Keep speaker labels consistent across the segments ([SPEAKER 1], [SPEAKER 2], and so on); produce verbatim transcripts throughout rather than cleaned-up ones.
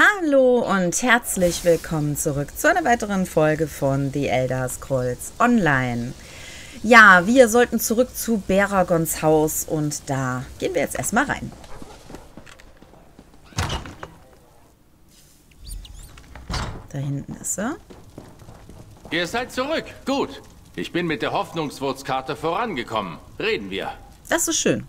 [SPEAKER 1] Hallo und herzlich willkommen zurück zu einer weiteren Folge von The Elder Scrolls Online. Ja, wir sollten zurück zu Beragons Haus und da gehen wir jetzt erstmal rein. Da hinten ist er.
[SPEAKER 2] Ihr seid zurück. Gut. Ich bin mit der Hoffnungswurzkarte vorangekommen. Reden wir.
[SPEAKER 1] Das ist schön.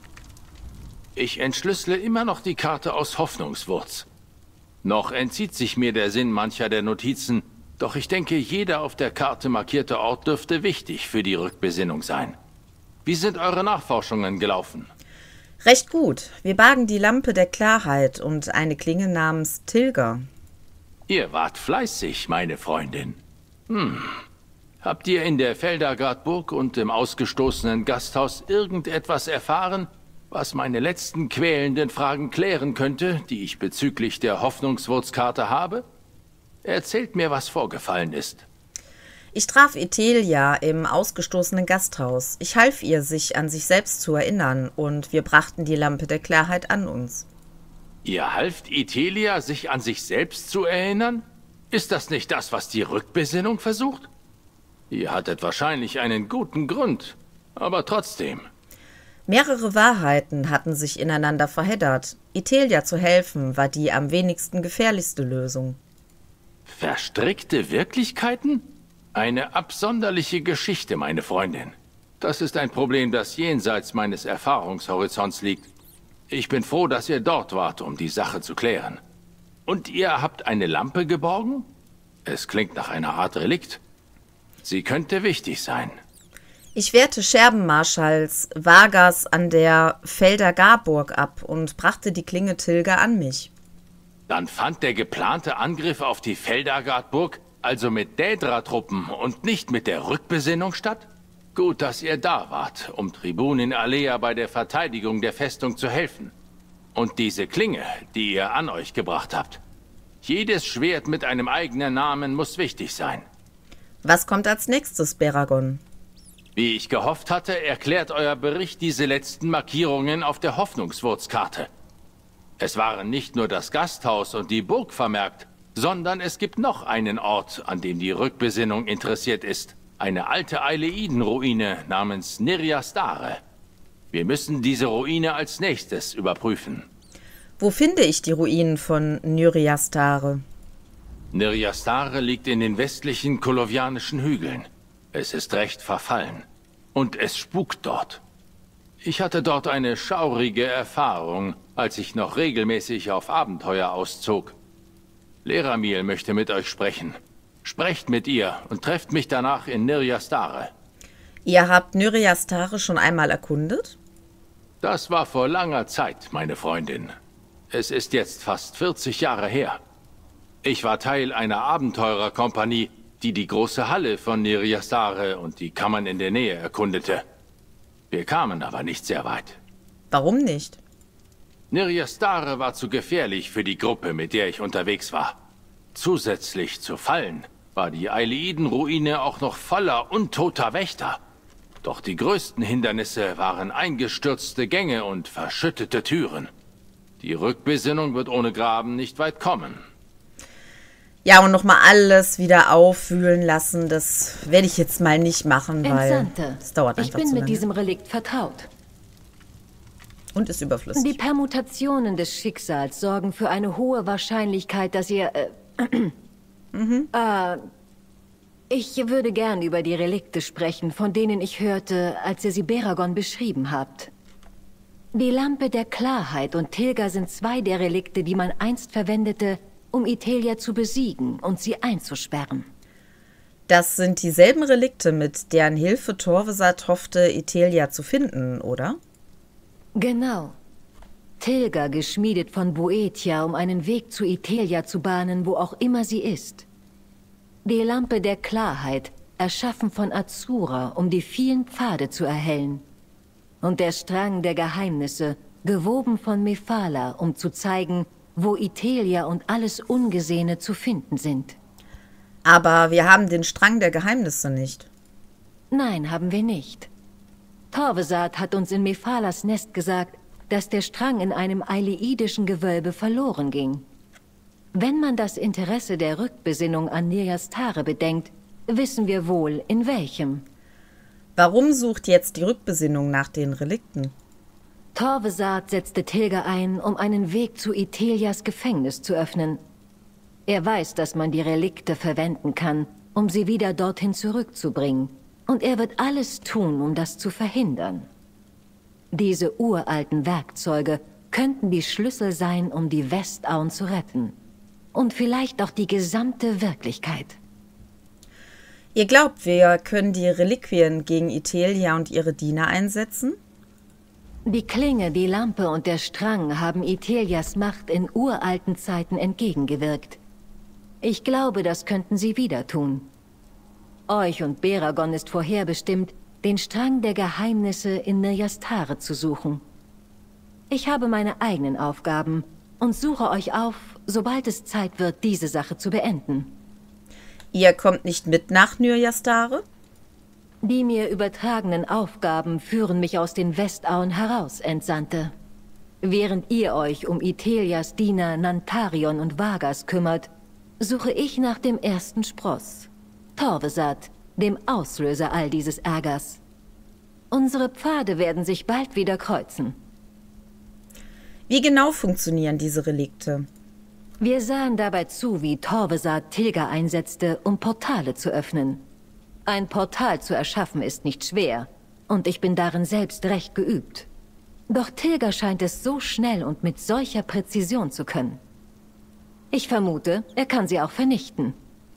[SPEAKER 2] Ich entschlüssele immer noch die Karte aus Hoffnungswurz. Noch entzieht sich mir der Sinn mancher der Notizen, doch ich denke, jeder auf der Karte markierte Ort dürfte wichtig für die Rückbesinnung sein. Wie sind eure Nachforschungen gelaufen?
[SPEAKER 1] Recht gut. Wir bargen die Lampe der Klarheit und eine Klinge namens Tilger.
[SPEAKER 2] Ihr wart fleißig, meine Freundin. Hm. Habt ihr in der Feldergardburg und im ausgestoßenen Gasthaus irgendetwas erfahren, was meine letzten quälenden Fragen klären könnte, die ich bezüglich der Hoffnungswurzkarte habe? Erzählt mir, was vorgefallen ist.
[SPEAKER 1] Ich traf Ethelia im ausgestoßenen Gasthaus. Ich half ihr, sich an sich selbst zu erinnern, und wir brachten die Lampe der Klarheit an uns.
[SPEAKER 2] Ihr halft Ethelia, sich an sich selbst zu erinnern? Ist das nicht das, was die Rückbesinnung versucht? Ihr hattet wahrscheinlich einen guten Grund, aber trotzdem.
[SPEAKER 1] Mehrere Wahrheiten hatten sich ineinander verheddert. Ethelia zu helfen, war die am wenigsten gefährlichste Lösung.
[SPEAKER 2] Verstrickte Wirklichkeiten? Eine absonderliche Geschichte, meine Freundin. Das ist ein Problem, das jenseits meines Erfahrungshorizonts liegt. Ich bin froh, dass ihr dort wart, um die Sache zu klären. Und ihr habt eine Lampe geborgen? Es klingt nach einer Art Relikt. Sie könnte wichtig sein.
[SPEAKER 1] Ich wehrte Scherbenmarschalls Vargas an der Feldergarburg ab und brachte die Klinge Tilger an mich.
[SPEAKER 2] Dann fand der geplante Angriff auf die Feldergardburg also mit Daedra-Truppen und nicht mit der Rückbesinnung statt? Gut, dass ihr da wart, um Tribunin Alea bei der Verteidigung der Festung zu helfen. Und diese Klinge, die ihr an euch gebracht habt. Jedes Schwert mit einem eigenen Namen muss wichtig sein.
[SPEAKER 1] Was kommt als nächstes, Beragon?
[SPEAKER 2] Wie ich gehofft hatte, erklärt euer Bericht diese letzten Markierungen auf der Hoffnungswurzkarte. Es waren nicht nur das Gasthaus und die Burg vermerkt, sondern es gibt noch einen Ort, an dem die Rückbesinnung interessiert ist. Eine alte Aileiden-Ruine namens Nirjastare. Wir müssen diese Ruine als nächstes überprüfen.
[SPEAKER 1] Wo finde ich die Ruinen von Nirjastare?
[SPEAKER 2] Nirjastare liegt in den westlichen kolovianischen Hügeln. Es ist recht verfallen. Und es spukt dort. Ich hatte dort eine schaurige Erfahrung, als ich noch regelmäßig auf Abenteuer auszog. Leramil möchte mit euch sprechen. Sprecht mit ihr und trefft mich danach in Nirjastare.
[SPEAKER 1] Ihr habt Nirjastare schon einmal erkundet?
[SPEAKER 2] Das war vor langer Zeit, meine Freundin. Es ist jetzt fast vierzig Jahre her. Ich war Teil einer Abenteurerkompanie, die die große Halle von Nirjastare und die Kammern in der Nähe erkundete. Wir kamen aber nicht sehr weit.
[SPEAKER 1] Warum nicht?
[SPEAKER 2] Nirjastare war zu gefährlich für die Gruppe, mit der ich unterwegs war. Zusätzlich zu Fallen war die Aileiden-Ruine auch noch voller untoter Wächter. Doch die größten Hindernisse waren eingestürzte Gänge und verschüttete Türen. Die Rückbesinnung wird ohne Graben nicht weit kommen.
[SPEAKER 1] Ja, und nochmal alles wieder auffühlen lassen, das werde ich jetzt mal nicht machen, weil
[SPEAKER 3] Entsandte.
[SPEAKER 1] es dauert einfach
[SPEAKER 3] Ich bin
[SPEAKER 1] zu
[SPEAKER 3] mit
[SPEAKER 1] lange.
[SPEAKER 3] diesem Relikt vertraut.
[SPEAKER 1] Und ist überflüssig.
[SPEAKER 3] Die Permutationen des Schicksals sorgen für eine hohe Wahrscheinlichkeit, dass ihr... Äh,
[SPEAKER 1] mhm.
[SPEAKER 3] äh, ich würde gern über die Relikte sprechen, von denen ich hörte, als ihr sie Beragon beschrieben habt. Die Lampe der Klarheit und Tilger sind zwei der Relikte, die man einst verwendete, um Ethelia zu besiegen und sie einzusperren.
[SPEAKER 1] Das sind dieselben Relikte, mit deren Hilfe Torvesat hoffte, Ethelia zu finden, oder?
[SPEAKER 3] Genau. Tilger geschmiedet von Boetia, um einen Weg zu Ethelia zu bahnen, wo auch immer sie ist. Die Lampe der Klarheit, erschaffen von Azura, um die vielen Pfade zu erhellen. Und der Strang der Geheimnisse, gewoben von Mephala, um zu zeigen, wo Ethelia und alles Ungesehene zu finden sind.
[SPEAKER 1] Aber wir haben den Strang der Geheimnisse nicht.
[SPEAKER 3] Nein, haben wir nicht. Torvesat hat uns in Mephalas Nest gesagt, dass der Strang in einem aileidischen Gewölbe verloren ging. Wenn man das Interesse der Rückbesinnung an Nyarlathotep bedenkt, wissen wir wohl, in welchem.
[SPEAKER 1] Warum sucht jetzt die Rückbesinnung nach den Relikten?
[SPEAKER 3] Torvesat setzte Tilgar ein, um einen Weg zu Ithelias Gefängnis zu öffnen. Er weiß, dass man die Relikte verwenden kann, um sie wieder dorthin zurückzubringen. Und er wird alles tun, um das zu verhindern. Diese uralten Werkzeuge könnten die Schlüssel sein, um die Westauen zu retten. Und vielleicht auch die gesamte Wirklichkeit.
[SPEAKER 1] Ihr glaubt, wir können die Reliquien gegen Ithelia und ihre Diener einsetzen?
[SPEAKER 3] Die Klinge, die Lampe und der Strang haben Ithelias Macht in uralten Zeiten entgegengewirkt. Ich glaube, das könnten sie wieder tun. Euch und Beragon ist vorherbestimmt, den Strang der Geheimnisse in Nyarlathotep zu suchen. Ich habe meine eigenen Aufgaben und suche euch auf, sobald es Zeit wird, diese Sache zu beenden.
[SPEAKER 1] Ihr kommt nicht mit nach Nyarlathotep?
[SPEAKER 3] Die mir übertragenen Aufgaben führen mich aus den Westauen heraus, Entsandte. Während ihr euch um Ithelias Diener Nantarion und Vargas kümmert, suche ich nach dem ersten Spross, Torvesat, dem Auslöser all dieses Ärgers. Unsere Pfade werden sich bald wieder kreuzen.
[SPEAKER 1] Wie genau funktionieren diese Relikte?
[SPEAKER 3] Wir sahen dabei zu, wie Torvesat Tilgar einsetzte, um Portale zu öffnen. Ein Portal zu erschaffen ist nicht schwer, und ich bin darin selbst recht geübt. Doch Tilgar scheint es so schnell und mit solcher Präzision zu können. Ich vermute, er kann sie auch vernichten.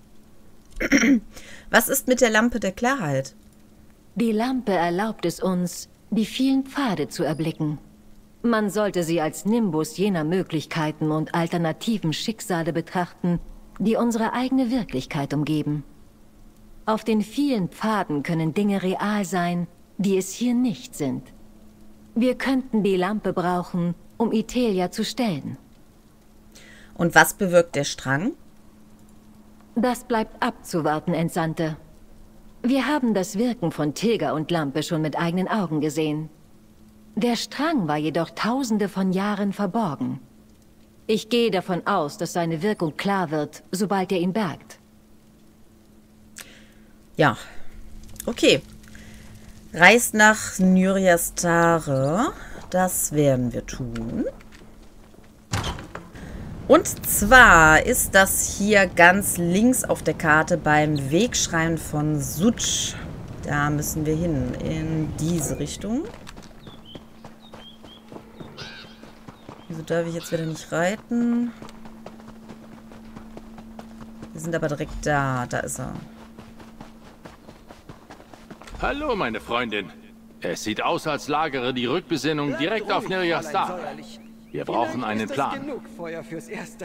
[SPEAKER 1] Was ist mit der Lampe der Klarheit?
[SPEAKER 3] Die Lampe erlaubt es uns, die vielen Pfade zu erblicken. Man sollte sie als Nimbus jener Möglichkeiten und alternativen Schicksale betrachten, die unsere eigene Wirklichkeit umgeben. Auf den vielen Pfaden können Dinge real sein, die es hier nicht sind. Wir könnten die Lampe brauchen, um Ithelia zu stellen.
[SPEAKER 1] Und was bewirkt der Strang?
[SPEAKER 3] Das bleibt abzuwarten, Entsandte. Wir haben das Wirken von Tilgar und Lampe schon mit eigenen Augen gesehen. Der Strang war jedoch tausende von Jahren verborgen. Ich gehe davon aus, dass seine Wirkung klar wird, sobald er ihn bergt.
[SPEAKER 1] Ja, okay. Reist nach Nyarlathotep. Das werden wir tun. Und zwar ist das hier ganz links auf der Karte beim Wegschrein von Such. Da müssen wir hin, in diese Richtung. Wieso darf ich jetzt wieder nicht reiten? Wir sind aber direkt da. Da ist er.
[SPEAKER 2] Hallo, meine Freundin. Es sieht aus, als lagere die Rückbesinnung direkt auf Nyarlathotep. Wir brauchen einen Plan.
[SPEAKER 4] Genug Feuer fürs Erste.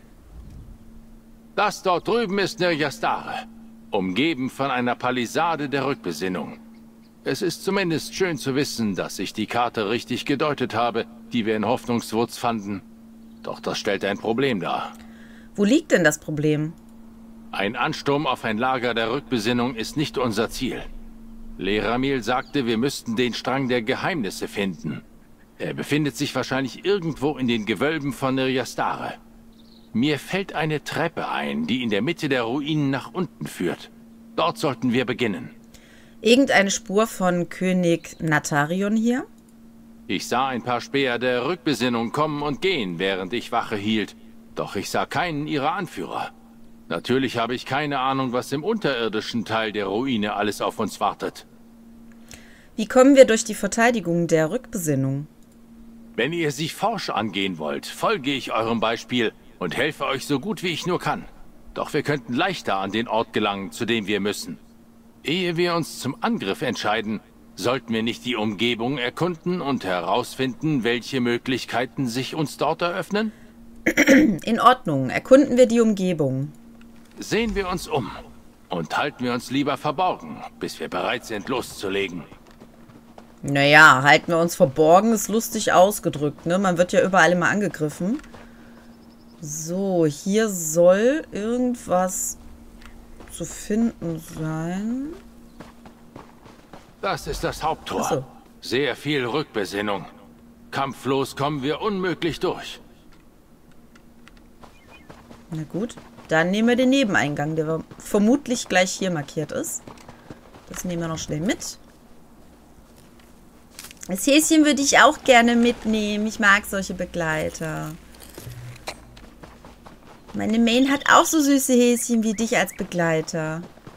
[SPEAKER 2] Das dort drüben ist Nyarlathotep, umgeben von einer Palisade der Rückbesinnung. Es ist zumindest schön zu wissen, dass ich die Karte richtig gedeutet habe, die wir in Hoffnungswurz fanden. Doch das stellt ein Problem dar.
[SPEAKER 1] Wo liegt denn das Problem?
[SPEAKER 2] Ein Ansturm auf ein Lager der Rückbesinnung ist nicht unser Ziel. Leramil sagte, wir müssten den Strang der Geheimnisse finden. Er befindet sich wahrscheinlich irgendwo in den Gewölben von Nyarlathotep. Mir fällt eine Treppe ein, die in der Mitte der Ruinen nach unten führt. Dort sollten wir beginnen.
[SPEAKER 1] Irgendeine Spur von König Nantarion hier?
[SPEAKER 2] Ich sah ein paar Späher der Rückbesinnung kommen und gehen, während ich Wache hielt. Doch ich sah keinen ihrer Anführer. Natürlich habe ich keine Ahnung, was im unterirdischen Teil der Ruine alles auf uns wartet.
[SPEAKER 1] Wie kommen wir durch die Verteidigung der Rückbesinnung?
[SPEAKER 2] Wenn ihr sie forsch angehen wollt, folge ich eurem Beispiel und helfe euch so gut wie ich nur kann. Doch wir könnten leichter an den Ort gelangen, zu dem wir müssen. Ehe wir uns zum Angriff entscheiden, sollten wir nicht die Umgebung erkunden und herausfinden, welche Möglichkeiten sich uns dort eröffnen?
[SPEAKER 1] In Ordnung. Erkunden wir die Umgebung.
[SPEAKER 2] Sehen wir uns um und halten wir uns lieber verborgen, bis wir bereit sind, loszulegen.
[SPEAKER 1] Naja, halten wir uns verborgen, ist lustig ausgedrückt, ne? Man wird ja überall immer angegriffen. So, hier soll irgendwas zu finden sein.
[SPEAKER 2] Das ist das Haupttor.
[SPEAKER 1] Ach so.
[SPEAKER 2] Sehr viel Rückbesinnung. Kampflos kommen wir unmöglich durch.
[SPEAKER 1] Na gut, dann nehmen wir den Nebeneingang, der vermutlich gleich hier markiert ist. Das nehmen wir noch schnell mit. Das Häschen würde ich auch gerne mitnehmen. Ich mag solche Begleiter. Meine Main hat auch so süße Häschen wie dich als Begleiter.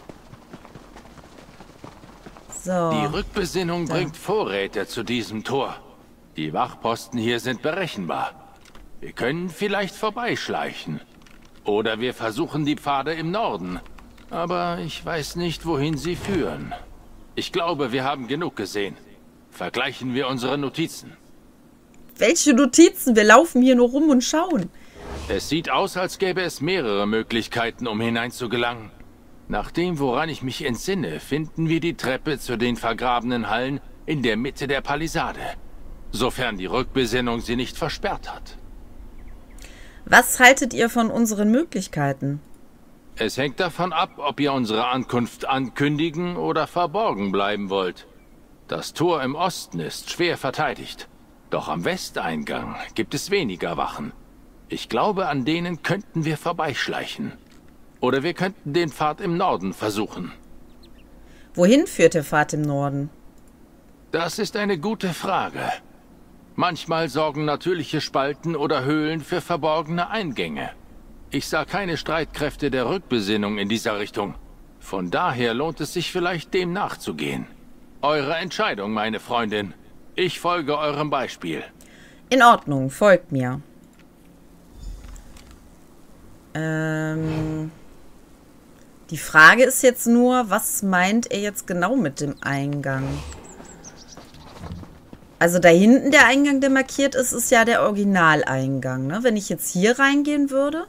[SPEAKER 1] So.
[SPEAKER 2] Die Rückbesinnung
[SPEAKER 1] Da.
[SPEAKER 2] bringt Vorräte zu diesem Tor. Die Wachposten hier sind berechenbar. Wir können vielleicht vorbeischleichen. Oder wir versuchen die Pfade im Norden. Aber ich weiß nicht, wohin sie führen. Ich glaube, wir haben genug gesehen. Vergleichen wir unsere Notizen.
[SPEAKER 1] Welche Notizen? Wir laufen hier nur rum und schauen.
[SPEAKER 2] Es sieht aus, als gäbe es mehrere Möglichkeiten, um hineinzugelangen. Nach dem, woran ich mich entsinne, finden wir die Treppe zu den vergrabenen Hallen in der Mitte der Palisade. Sofern die Rückbesinnung sie nicht versperrt hat.
[SPEAKER 1] Was haltet ihr von unseren Möglichkeiten?
[SPEAKER 2] Es hängt davon ab, ob ihr unsere Ankunft ankündigen oder verborgen bleiben wollt. Das Tor im Osten ist schwer verteidigt. Doch am Westeingang gibt es weniger Wachen. Ich glaube, an denen könnten wir vorbeischleichen. Oder wir könnten den Pfad im Norden versuchen.
[SPEAKER 1] Wohin führt der Pfad im Norden?
[SPEAKER 2] Das ist eine gute Frage. Manchmal sorgen natürliche Spalten oder Höhlen für verborgene Eingänge. Ich sah keine Streitkräfte der Rückbesinnung in dieser Richtung. Von daher lohnt es sich vielleicht, dem nachzugehen. Eure Entscheidung, meine Freundin. Ich folge eurem Beispiel.
[SPEAKER 1] In Ordnung, folgt mir. Ähm, die Frage ist jetzt nur, was meint er jetzt genau mit dem Eingang? Also da hinten der Eingang, der markiert ist, ist ja der Originaleingang, ne? Wenn ich jetzt hier reingehen würde,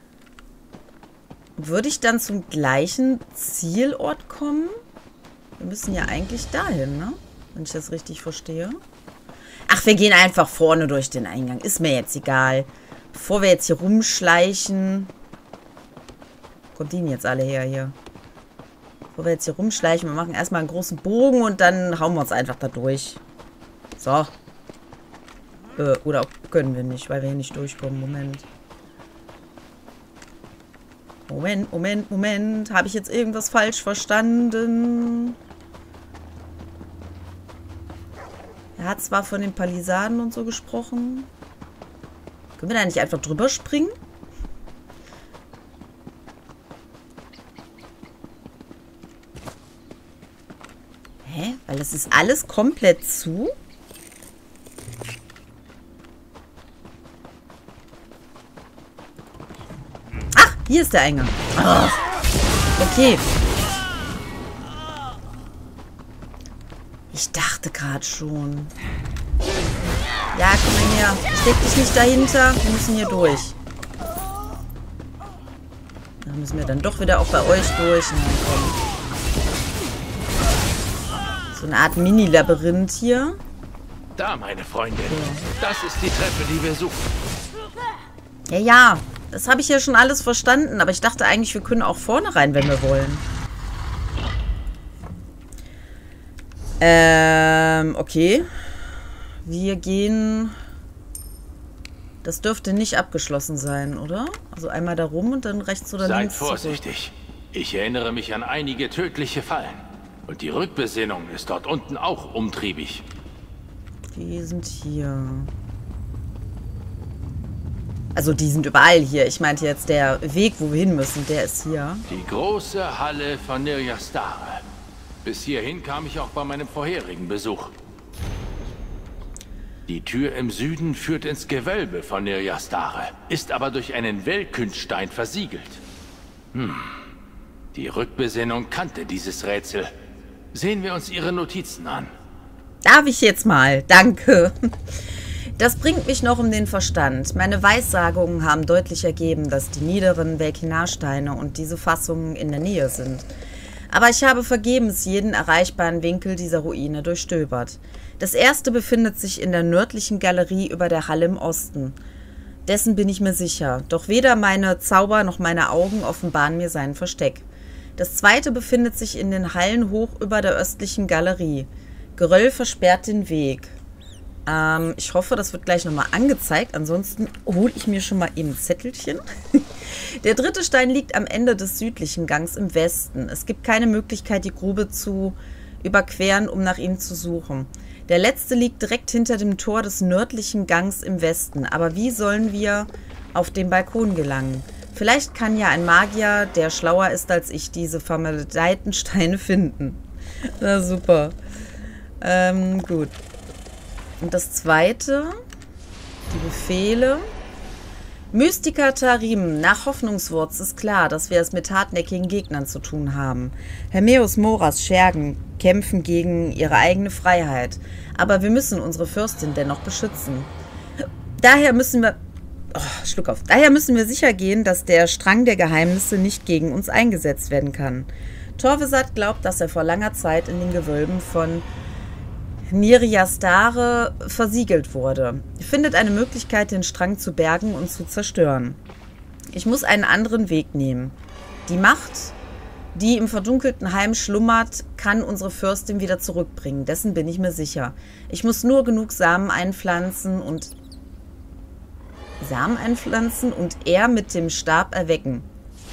[SPEAKER 1] würde ich dann zum gleichen Zielort kommen? Wir müssen ja eigentlich dahin, ne? Wenn ich das richtig verstehe. Ach, wir gehen einfach vorne durch den Eingang. Ist mir jetzt egal. Bevor wir jetzt hier rumschleichen. Kommt die denn jetzt alle her hier? Bevor wir jetzt hier rumschleichen, wir machen erstmal einen großen Bogen und dann hauen wir uns einfach da durch. So. Äh, oder können wir nicht, weil wir hier nicht durchkommen. Moment. Moment, Moment, Moment. Habe ich jetzt irgendwas falsch verstanden? Er hat zwar von den Palisaden und so gesprochen. Können wir da nicht einfach drüber springen? Hä? Weil das ist alles komplett zu? Ach, hier ist der Eingang. Oh. Okay. Ich dachte gerade schon. Ja, komm mal her. Steck dich nicht dahinter. Wir müssen hier durch. Da müssen wir dann doch wieder auch bei euch durch. Na, komm. So eine Art Mini-Labyrinth hier.
[SPEAKER 2] Da, meine Freundin. Das ist die Treppe, die wir suchen.
[SPEAKER 1] Ja, ja. Das habe ich ja schon alles verstanden. Aber ich dachte eigentlich, wir können auch vorne rein, wenn wir wollen. Ähm, okay. Wir gehen... Das dürfte nicht abgeschlossen sein, oder? Also einmal da rum und dann rechts oder
[SPEAKER 2] Seid
[SPEAKER 1] links zurück.
[SPEAKER 2] vorsichtig. Ich erinnere mich an einige tödliche Fallen. Und die Rückbesinnung ist dort unten auch umtriebig.
[SPEAKER 1] Die sind hier. Also die sind überall hier. Ich meinte jetzt der Weg, wo wir hin müssen, der ist hier.
[SPEAKER 2] Die große Halle von Nirjastare. Bis hierhin kam ich auch bei meinem vorherigen Besuch. Die Tür im Süden führt ins Gewölbe von Nirjastare, ist aber durch einen Weltkünststein versiegelt. Hm. Die Rückbesinnung kannte dieses Rätsel. Sehen wir uns ihre Notizen an.
[SPEAKER 1] Darf ich jetzt mal? Danke. Das bringt mich noch um den Verstand. Meine Weissagungen haben deutlich ergeben, dass die niederen Velkinarsteine und diese Fassungen in der Nähe sind. Aber ich habe vergebens jeden erreichbaren Winkel dieser Ruine durchstöbert. Das erste befindet sich in der nördlichen Galerie über der Halle im Osten. Dessen bin ich mir sicher, doch weder meine Zauber noch meine Augen offenbaren mir sein Versteck. Das zweite befindet sich in den Hallen hoch über der östlichen Galerie. Geröll versperrt den Weg. Ähm, ich hoffe, das wird gleich nochmal angezeigt. Ansonsten hole ich mir schon mal eben ein Zettelchen. Der dritte Stein liegt am Ende des südlichen Gangs im Westen. Es gibt keine Möglichkeit, die Grube zu überqueren, um nach ihm zu suchen. Der letzte liegt direkt hinter dem Tor des nördlichen Gangs im Westen. Aber wie sollen wir auf den Balkon gelangen? Vielleicht kann ja ein Magier, der schlauer ist als ich, diese vermaledeiten Steine finden. Na super. Ähm, gut. Und das zweite, die Befehle. Mystiker Tarim, nach Hoffnungswurz ist klar, dass wir es mit hartnäckigen Gegnern zu tun haben. Hermeus, Moras, Schergen kämpfen gegen ihre eigene Freiheit. Aber wir müssen unsere Fürstin dennoch beschützen. Daher müssen wir... Oh, Schluck auf. Daher müssen wir sicher gehen, dass der Strang der Geheimnisse nicht gegen uns eingesetzt werden kann. Torvesat glaubt, dass er vor langer Zeit in den Gewölben von Niriastare versiegelt wurde. Findet eine Möglichkeit, den Strang zu bergen und zu zerstören. Ich muss einen anderen Weg nehmen. Die Macht, die im verdunkelten Heim schlummert, kann unsere Fürstin wieder zurückbringen. Dessen bin ich mir sicher. Ich muss nur genug Samen einpflanzen und Samen einpflanzen und er mit dem Stab erwecken.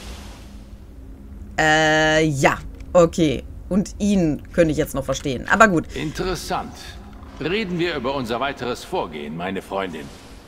[SPEAKER 1] Äh, ja, okay. Und ihn könnte ich jetzt noch verstehen. Aber gut.
[SPEAKER 2] Interessant. Reden wir über unser weiteres Vorgehen, meine Freundin.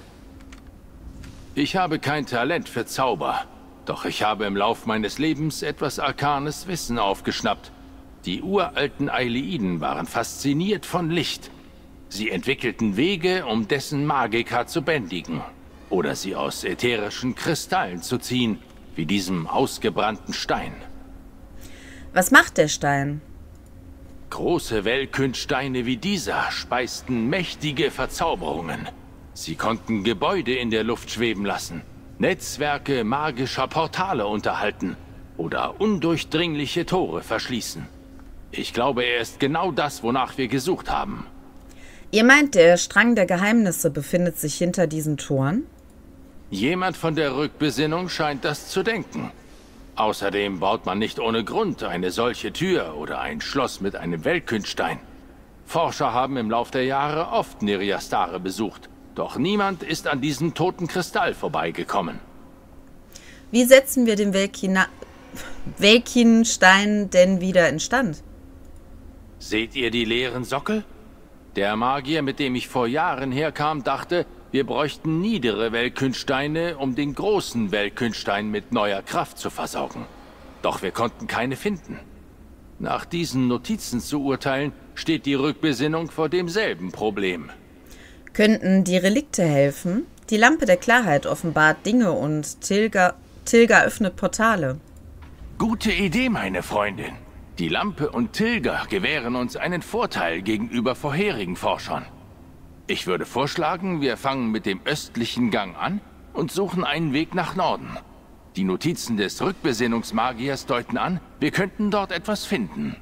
[SPEAKER 2] Ich habe kein Talent für Zauber. Doch ich habe im Lauf meines Lebens etwas arkanes Wissen aufgeschnappt. Die uralten Aileiden waren fasziniert von Licht. Sie entwickelten Wege, um dessen Magika zu bändigen. Oder sie aus ätherischen Kristallen zu ziehen, wie diesem ausgebrannten Stein.
[SPEAKER 1] Was macht der Stein?
[SPEAKER 2] Große Wellkündsteine wie dieser speisten mächtige Verzauberungen. Sie konnten Gebäude in der Luft schweben lassen, Netzwerke magischer Portale unterhalten oder undurchdringliche Tore verschließen. Ich glaube, er ist genau das, wonach wir gesucht haben.
[SPEAKER 1] Ihr meint, der Strang der Geheimnisse befindet sich hinter diesen Toren?
[SPEAKER 2] Jemand von der Rückbesinnung scheint das zu denken. Außerdem baut man nicht ohne Grund eine solche Tür oder ein Schloss mit einem Wellkündstein. Forscher haben im Lauf der Jahre oft Niriastare besucht, doch niemand ist an diesem toten Kristall vorbeigekommen.
[SPEAKER 1] Wie setzen wir den Welkina Welkinstein denn wieder instand?
[SPEAKER 2] Seht ihr die leeren Sockel? Der Magier, mit dem ich vor Jahren herkam, dachte, wir bräuchten niedere Wellkündsteine, um den großen Wellkündstein mit neuer Kraft zu versorgen. Doch wir konnten keine finden. Nach diesen Notizen zu urteilen, steht die Rückbesinnung vor demselben Problem.
[SPEAKER 1] Könnten die Relikte helfen? Die Lampe der Klarheit offenbart Dinge und Tilga, Tilga öffnet Portale.
[SPEAKER 2] Gute Idee, meine Freundin. Die Lampe und Tilga gewähren uns einen Vorteil gegenüber vorherigen Forschern. Ich würde vorschlagen, wir fangen mit dem östlichen Gang an und suchen einen Weg nach Norden. Die Notizen des Rückbesinnungsmagiers deuten an, wir könnten dort etwas finden.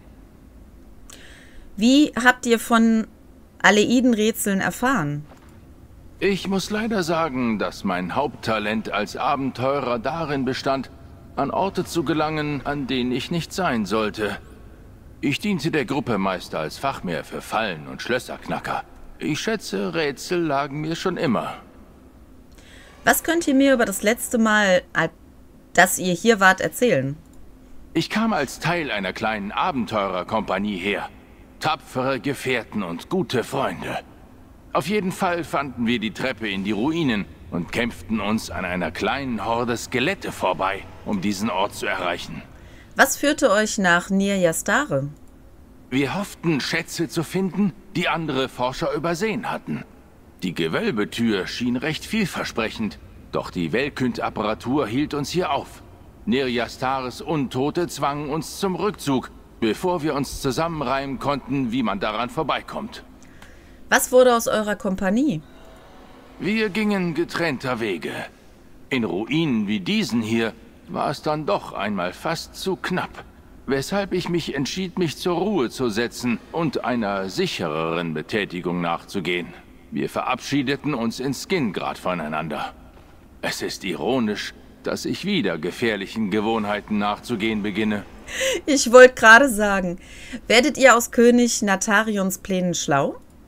[SPEAKER 1] Wie habt ihr von Aleiden-Rätseln erfahren?
[SPEAKER 2] Ich muss leider sagen, dass mein Haupttalent als Abenteurer darin bestand, an Orte zu gelangen, an denen ich nicht sein sollte. Ich diente der Gruppe meist als Fachmehr für Fallen und Schlösserknacker. Ich schätze, Rätsel lagen mir schon immer.
[SPEAKER 1] Was könnt ihr mir über das letzte Mal, dass ihr hier wart, erzählen?
[SPEAKER 2] Ich kam als Teil einer kleinen Abenteurerkompanie her. Tapfere Gefährten und gute Freunde. Auf jeden Fall fanden wir die Treppe in die Ruinen und kämpften uns an einer kleinen Horde Skelette vorbei, um diesen Ort zu erreichen.
[SPEAKER 1] Was führte euch nach Niriastare?
[SPEAKER 2] Wir hofften, Schätze zu finden, die andere Forscher übersehen hatten. Die Gewölbetür schien recht vielversprechend, doch die Wellkünd-Apparatur hielt uns hier auf. Niriastares Untote zwangen uns zum Rückzug, bevor wir uns zusammenreimen konnten, wie man daran vorbeikommt.
[SPEAKER 1] Was wurde aus eurer Kompanie?
[SPEAKER 2] Wir gingen getrennter Wege. In Ruinen wie diesen hier war es dann doch einmal fast zu knapp, weshalb ich mich entschied, mich zur Ruhe zu setzen und einer sichereren Betätigung nachzugehen. Wir verabschiedeten uns in Skingrad voneinander. Es ist ironisch, dass ich wieder gefährlichen Gewohnheiten nachzugehen beginne.
[SPEAKER 1] Ich wollte gerade sagen, werdet ihr aus König Natarions Plänen schlau?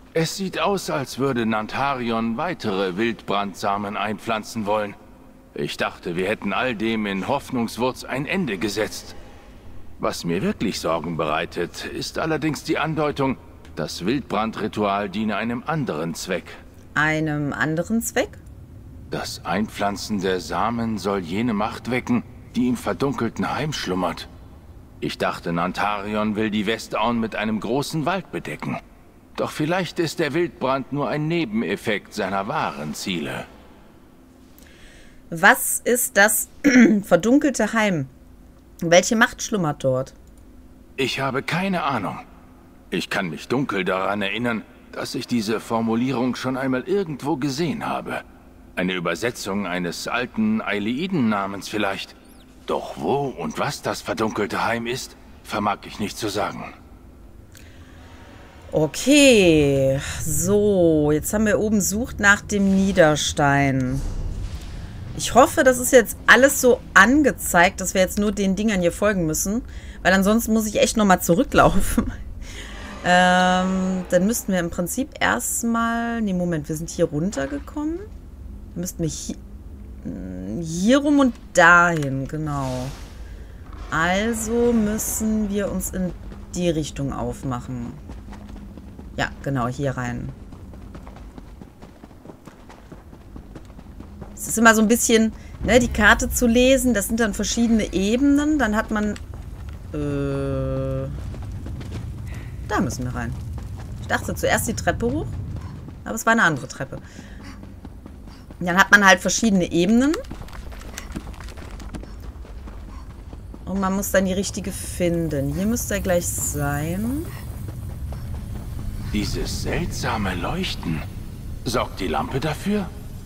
[SPEAKER 2] Es sieht aus, als würde Nantarion weitere Wildbrandsamen einpflanzen wollen. Ich dachte, wir hätten all dem in Hoffnungswurz ein Ende gesetzt. Was mir wirklich Sorgen bereitet, ist allerdings die Andeutung, das Wildbrandritual diene einem anderen Zweck.
[SPEAKER 1] Einem anderen Zweck?
[SPEAKER 2] Das Einpflanzen der Samen soll jene Macht wecken, die im verdunkelten Heim schlummert. Ich dachte, Nantarion will die Westauen mit einem großen Wald bedecken. Doch vielleicht ist der Wildbrand nur ein Nebeneffekt seiner wahren Ziele.
[SPEAKER 1] Was ist das verdunkelte Heim? Welche Macht schlummert dort?
[SPEAKER 2] Ich habe keine Ahnung. Ich kann mich dunkel daran erinnern, dass ich diese Formulierung schon einmal irgendwo gesehen habe. Eine Übersetzung eines alten Aileiden-Namens vielleicht. Doch wo und was das verdunkelte Heim ist, vermag ich nicht zu sagen.
[SPEAKER 1] Okay, so, jetzt haben wir oben sucht nach dem Niederstein. Ich hoffe, das ist jetzt alles so angezeigt, dass wir jetzt nur den Dingern hier folgen müssen. Weil ansonsten muss ich echt nochmal zurücklaufen. ähm, dann müssten wir im Prinzip erstmal... Ne, Moment, wir sind hier runtergekommen. Dann müssten wir hier, hier rum und dahin, genau. Also müssen wir uns in die Richtung aufmachen. Ja, genau, hier rein. Es ist immer so ein bisschen, ne, die Karte zu lesen. Das sind dann verschiedene Ebenen. Dann hat man... Äh, da müssen wir rein. Ich dachte zuerst die Treppe hoch. Aber es war eine andere Treppe. Dann hat man halt verschiedene Ebenen. Und man muss dann die richtige finden. Hier müsste er gleich sein.
[SPEAKER 2] Dieses seltsame Leuchten. Sorgt die Lampe dafür?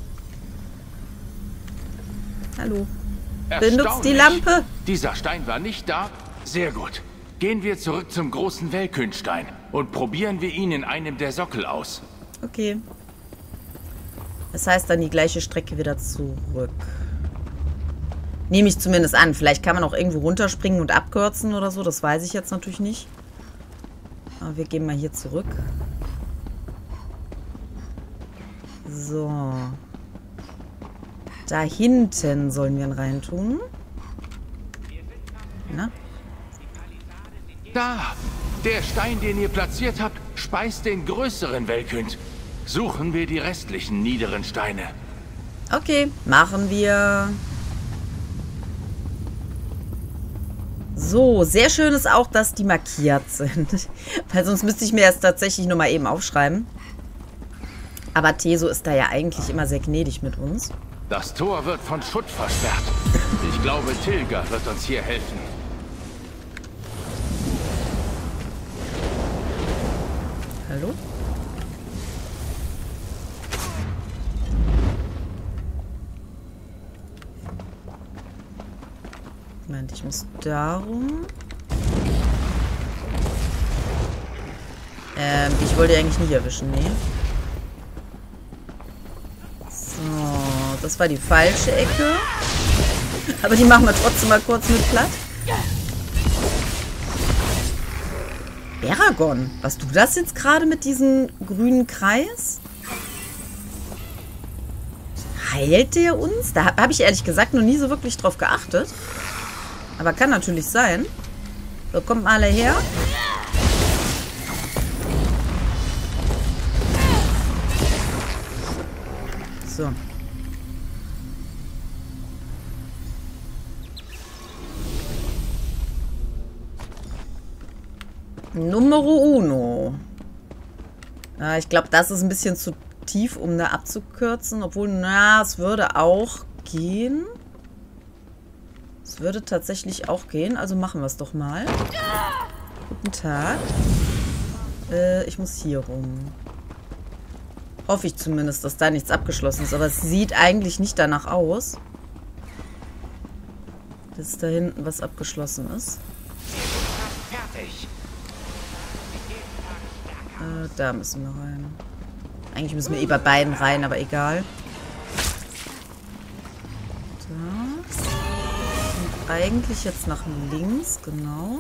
[SPEAKER 1] Hallo. Benutzt die Lampe.
[SPEAKER 2] Dieser Stein war nicht da. Sehr gut. Gehen wir zurück zum großen Welkünstein und probieren wir ihn in einem der Sockel aus.
[SPEAKER 1] Okay. Das heißt dann die gleiche Strecke wieder zurück. Nehme ich zumindest an. Vielleicht kann man auch irgendwo runterspringen und abkürzen oder so. Das weiß ich jetzt natürlich nicht. Aber wir gehen mal hier zurück. So. Da hinten sollen wir ihn reintun. Na?
[SPEAKER 2] Da! Der Stein, den ihr platziert habt, speist den größeren Welkünd. Suchen wir die restlichen niederen Steine.
[SPEAKER 1] Okay, machen wir. So, sehr schön ist auch, dass die markiert sind. Weil sonst müsste ich mir das tatsächlich nur mal eben aufschreiben. Aber Teso ist da ja eigentlich immer sehr gnädig mit uns.
[SPEAKER 2] Das Tor wird von Schutt versperrt. Ich glaube, Tilga wird uns hier helfen.
[SPEAKER 1] Hallo? Moment, ich muss darum. Ähm, ich wollte eigentlich nicht erwischen, nee. So, das war die falsche Ecke. Aber die machen wir trotzdem mal kurz mit platt. Beragon, was du das jetzt gerade mit diesem grünen Kreis? Heilt der uns? Da habe ich ehrlich gesagt noch nie so wirklich drauf geachtet. Aber kann natürlich sein. So, kommt mal alle her. So. Numero uno. Ja, ich glaube, das ist ein bisschen zu tief, um da abzukürzen. Obwohl, na, es würde auch gehen. Es würde tatsächlich auch gehen. Also machen wir es doch mal. Guten Tag. Äh, ich muss hier rum. Hoffe ich zumindest, dass da nichts abgeschlossen ist. Aber es sieht eigentlich nicht danach aus, dass da hinten was abgeschlossen ist. Äh, da müssen wir rein. Eigentlich müssen wir eh bei beiden rein, aber egal. Da. Und eigentlich jetzt nach links, genau.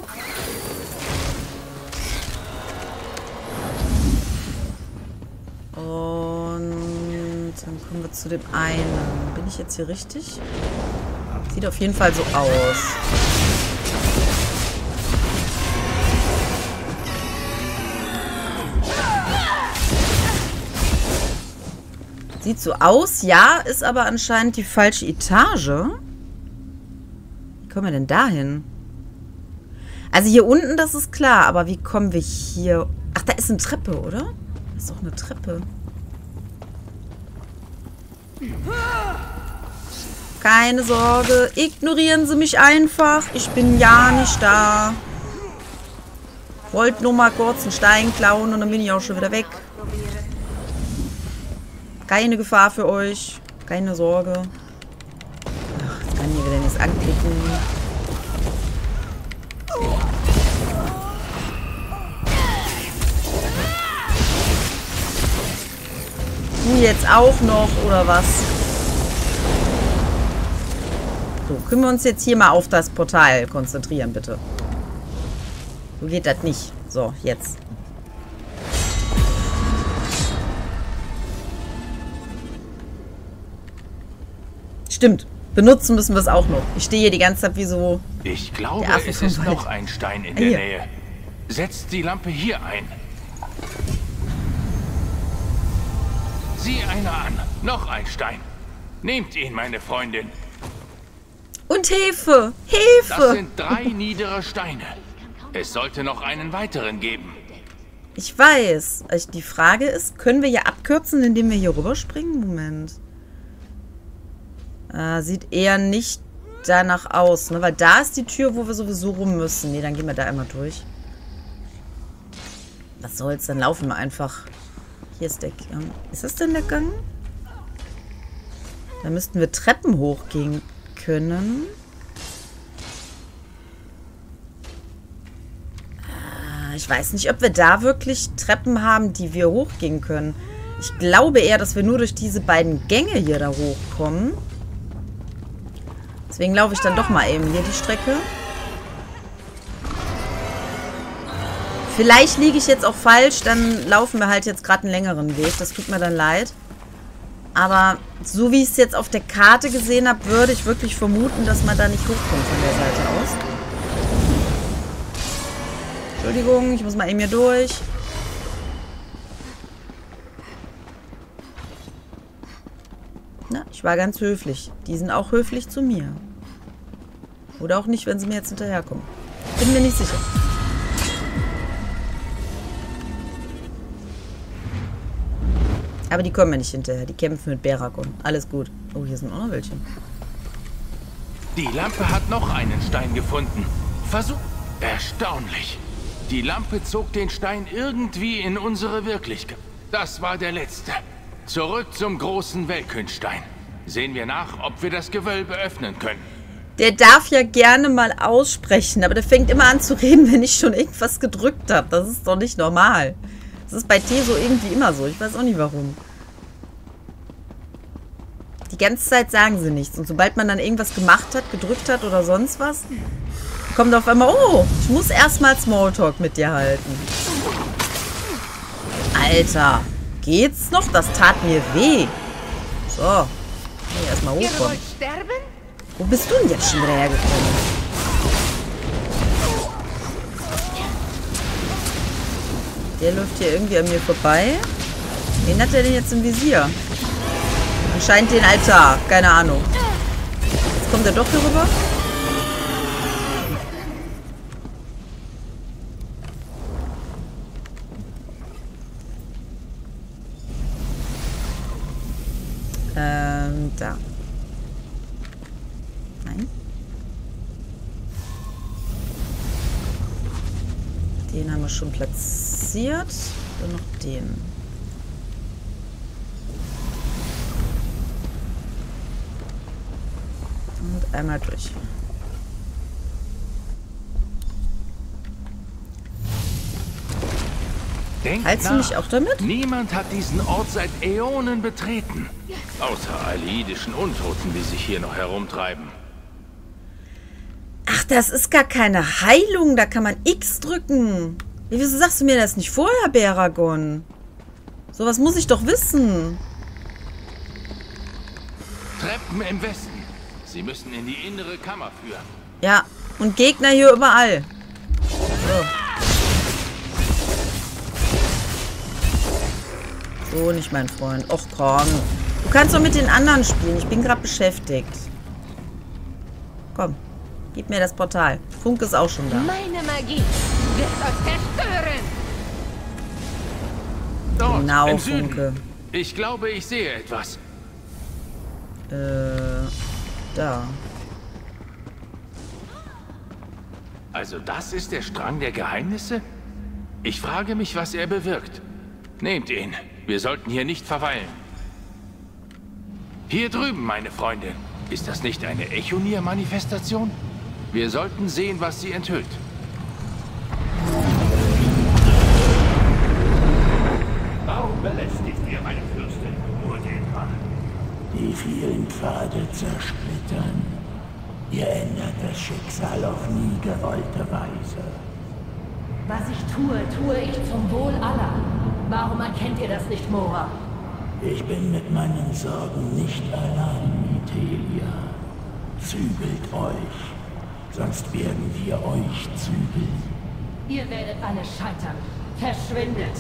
[SPEAKER 1] kommen wir zu dem einen. Bin ich jetzt hier richtig? Sieht auf jeden Fall so aus. Sieht so aus, ja, ist aber anscheinend die falsche Etage. Wie kommen wir denn da hin? Also hier unten, das ist klar, aber wie kommen wir hier... Ach, da ist eine Treppe, oder? Das ist doch eine Treppe. Keine Sorge, ignorieren Sie mich einfach. Ich bin ja nicht da. Wollt nur mal kurz einen Stein klauen und dann bin ich auch schon wieder weg. Keine Gefahr für euch. Keine Sorge. Ach, jetzt kann ich hier wieder nichts anklicken. Du jetzt auch noch, oder was? So, können wir uns jetzt hier mal auf das Portal konzentrieren, bitte. So geht das nicht. So, jetzt. Stimmt. Benutzen müssen wir es auch noch. Ich stehe hier die ganze Zeit wie so...
[SPEAKER 2] Ich glaube, es ist noch ein Stein in der
[SPEAKER 1] hier.
[SPEAKER 2] Nähe. Setzt die Lampe hier ein. Sieh einer an. Noch ein Stein. Nehmt ihn, meine Freundin.
[SPEAKER 1] Und Hefe. Hefe.
[SPEAKER 2] Das sind drei niedere Steine. Es sollte noch einen weiteren geben.
[SPEAKER 1] Ich weiß. Die Frage ist, können wir hier abkürzen, indem wir hier rüberspringen? Moment. Äh, sieht eher nicht danach aus, ne? Weil da ist die Tür, wo wir sowieso rum müssen. Ne, dann gehen wir da einmal durch. Was soll's? Dann laufen wir einfach. Hier ist der Gang. Ist das denn der Gang? Da müssten wir Treppen hochgehen können. Ah, ich weiß nicht, ob wir da wirklich Treppen haben, die wir hochgehen können. Ich glaube eher, dass wir nur durch diese beiden Gänge hier da hochkommen. Deswegen laufe ich dann doch mal eben hier die Strecke. Vielleicht liege ich jetzt auch falsch, dann laufen wir halt jetzt gerade einen längeren Weg. Das tut mir dann leid. Aber so wie ich es jetzt auf der Karte gesehen habe, würde ich wirklich vermuten, dass man da nicht hochkommt von der Seite aus. Entschuldigung, ich muss mal eben hier durch. Na, ich war ganz höflich. Die sind auch höflich zu mir. Oder auch nicht, wenn sie mir jetzt hinterherkommen. Bin mir nicht sicher. Aber die kommen mir nicht hinterher. Die kämpfen mit Beragon. Alles gut. Oh, hier sind auch noch welche.
[SPEAKER 2] Die Lampe hat noch einen Stein gefunden. Versuch... Erstaunlich. Die Lampe zog den Stein irgendwie in unsere Wirklichkeit. Das war der letzte. Zurück zum großen Welkünstein. Sehen wir nach, ob wir das Gewölbe öffnen können.
[SPEAKER 1] Der darf ja gerne mal aussprechen, aber der fängt immer an zu reden, wenn ich schon irgendwas gedrückt habe. Das ist doch nicht normal. Das ist bei T so irgendwie immer so. Ich weiß auch nicht warum. Die ganze Zeit sagen sie nichts. Und sobald man dann irgendwas gemacht hat, gedrückt hat oder sonst was, kommt auf einmal, oh, ich muss erstmal Smalltalk mit dir halten. Alter, geht's noch? Das tat mir weh. So, hier erstmal hochkommen. Wo bist du denn jetzt schon wieder hergekommen? Der läuft hier irgendwie an mir vorbei. Wen hat der denn jetzt im Visier? Anscheinend den Altar. Keine Ahnung. Jetzt kommt er doch hier rüber. Ähm, da. Nein. Den haben wir schon platziert. Dann noch den. Und einmal durch.
[SPEAKER 2] Denk
[SPEAKER 1] Heilst du mich auch damit?
[SPEAKER 2] Niemand hat diesen Ort seit Äonen betreten. Außer aleidischen Untoten, die sich hier noch herumtreiben.
[SPEAKER 1] Ach, das ist gar keine Heilung. Da kann man X drücken. Wieso sagst du mir das nicht vorher, Beragon? Sowas muss ich doch wissen.
[SPEAKER 2] Truppen im Westen. Sie müssen in die innere Kammer führen.
[SPEAKER 1] Ja, und Gegner hier überall. So. So nicht, mein Freund. Och, komm. Du kannst doch mit den anderen spielen. Ich bin gerade beschäftigt. Komm, gib mir das Portal. Funke ist auch schon da.
[SPEAKER 4] Meine Magie wird euch zerstören.
[SPEAKER 2] Dort,
[SPEAKER 1] Genau,
[SPEAKER 2] im Süden.
[SPEAKER 1] Funke.
[SPEAKER 2] Ich glaube, ich sehe etwas.
[SPEAKER 1] Äh, da.
[SPEAKER 2] Also das ist der Strang der Geheimnisse? Ich frage mich, was er bewirkt. Nehmt ihn. Wir sollten hier nicht verweilen. Hier drüben, meine Freundin. Ist das nicht eine Echonir-Manifestation? Wir sollten sehen, was sie enthüllt.
[SPEAKER 5] Warum belästigt ihr meine Fürstin nur den Mann?
[SPEAKER 6] Die vielen Pfade zersplittern. Ihr ändert das Schicksal auf nie gewollte Weise.
[SPEAKER 4] Was ich tue, tue ich zum Wohl aller. Warum erkennt ihr das nicht, Mora?
[SPEAKER 6] Ich bin mit meinen Sorgen nicht allein, Itelia. Zügelt euch, sonst werden wir euch zügeln.
[SPEAKER 4] Ihr werdet alle scheitern. Verschwindet.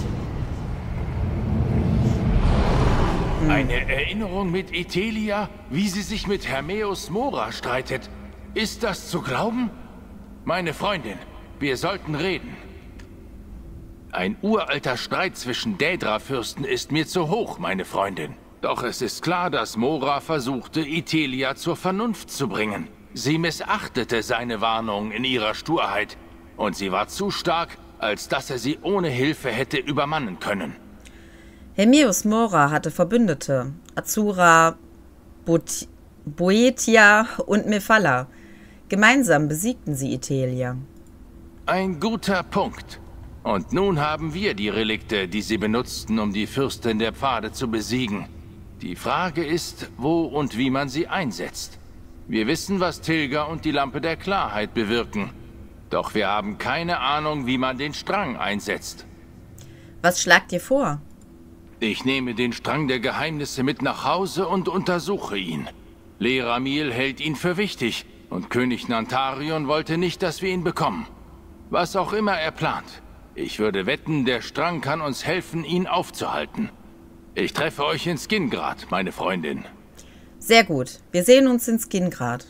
[SPEAKER 2] Eine Erinnerung mit Itelia, wie sie sich mit Hermeus Mora streitet. Ist das zu glauben? Meine Freundin, wir sollten reden. Ein uralter Streit zwischen Daedra-Fürsten ist mir zu hoch, meine Freundin. Doch es ist klar, dass Mora versuchte, Itelia zur Vernunft zu bringen. Sie missachtete seine Warnung in ihrer Sturheit. Und sie war zu stark, als dass er sie ohne Hilfe hätte übermannen können.
[SPEAKER 1] Hermeus Mora hatte Verbündete. Azura, Bot Boetia und Mephala. Gemeinsam besiegten sie Itelia.
[SPEAKER 2] Ein guter Punkt. Und nun haben wir die Relikte, die sie benutzten, um die Fürstin der Pfade zu besiegen. Die Frage ist, wo und wie man sie einsetzt. Wir wissen, was Tilga und die Lampe der Klarheit bewirken. Doch wir haben keine Ahnung, wie man den Strang einsetzt.
[SPEAKER 1] Was schlagt ihr vor?
[SPEAKER 2] Ich nehme den Strang der Geheimnisse mit nach Hause und untersuche ihn. Leramil hält ihn für wichtig und König Nantarion wollte nicht, dass wir ihn bekommen. Was auch immer er plant. Ich würde wetten, der Strang kann uns helfen, ihn aufzuhalten. Ich treffe euch in Skingrad, meine Freundin.
[SPEAKER 1] Sehr gut. Wir sehen uns in Skingrad.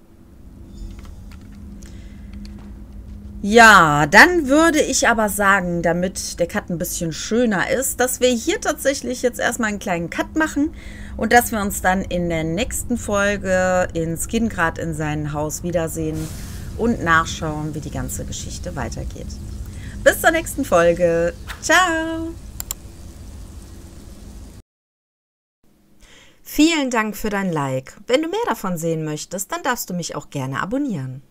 [SPEAKER 1] Ja, dann würde ich aber sagen, damit der Cut ein bisschen schöner ist, dass wir hier tatsächlich jetzt erstmal einen kleinen Cut machen und dass wir uns dann in der nächsten Folge in Skingrad in seinem Haus wiedersehen und nachschauen, wie die ganze Geschichte weitergeht. Bis zur nächsten Folge. Ciao! Vielen Dank für dein Like. Wenn du mehr davon sehen möchtest, dann darfst du mich auch gerne abonnieren.